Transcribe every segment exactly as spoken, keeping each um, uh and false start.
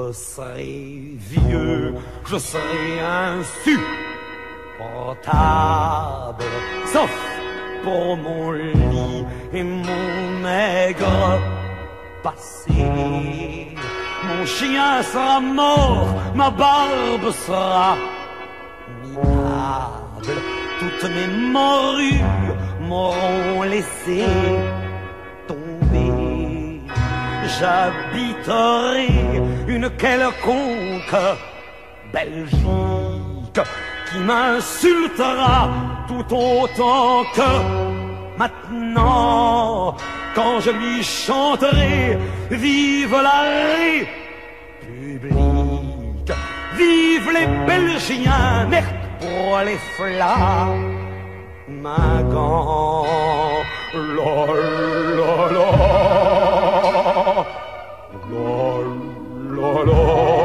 je serai vieux, je serai insupportable, sauf pour mon lit et mon maigre passé. Mon chien sera mort, ma barbe sera minable, toutes mes morures m'auront laissé tomber. J'habiterai une quelconque Belgique qui m'insultera tout autant que maintenant, quand je lui chanterai vive la République, vive les Belgiens, merde pour les flamingants. La la la, la la la.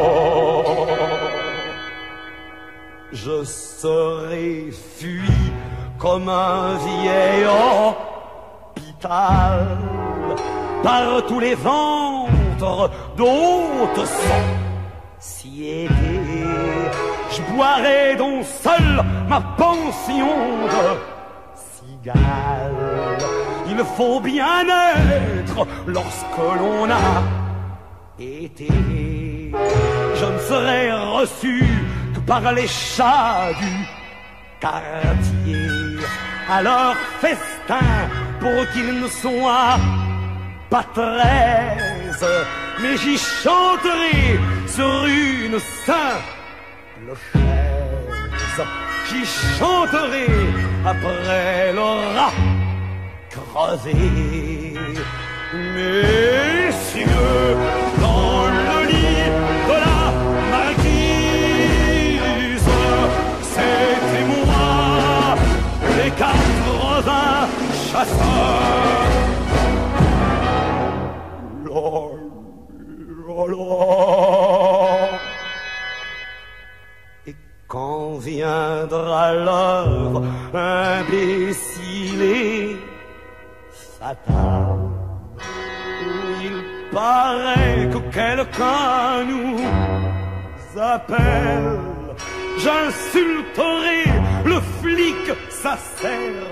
Je serai fui comme un vieil hôpital par tous les ventres d'autres sociétés. Je boirai donc seul ma pension de cigale. Il faut bien être lorsque l'on a été. Je ne serai reçu que par les chats du quartier à leur festin pour qu'ils ne soient pas treize, mais j'y chanterai sur une simple chaise. J'y chanterai après l'aura crevé. Messieurs, dans le lit de la marquise, c'était moi, les quatre-vingts chasseurs. La, la, la. Et quand viendra l'heure imbécile et fatale, il paraît que quelqu'un nous appelle. J'insulterai le flic, ça sert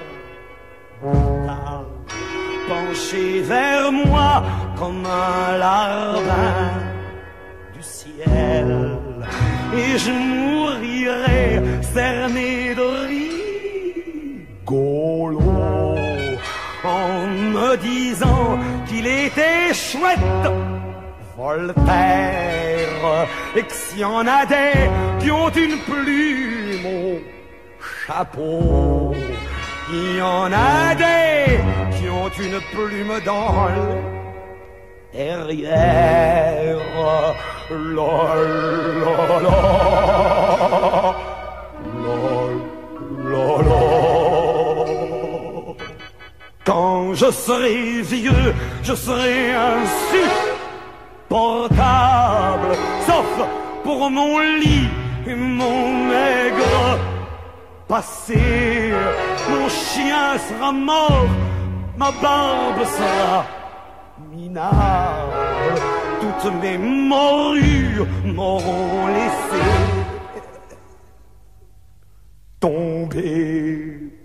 penché vers moi comme un larbin du ciel, et je mourirai cerné de rigolo en me disant qu'il était chouette Voltaire, et que s'il y en a des qui ont une plume au chapeau, il y en a des qui ont une plume dans le derrière. La la la, la la la. Quand je serai vieux, je serai insupportable, sauf pour mon lit et mon maigre passé. Mon chien sera mort, ma barbe sera minable, toutes mes morures m'auront laissé tomber.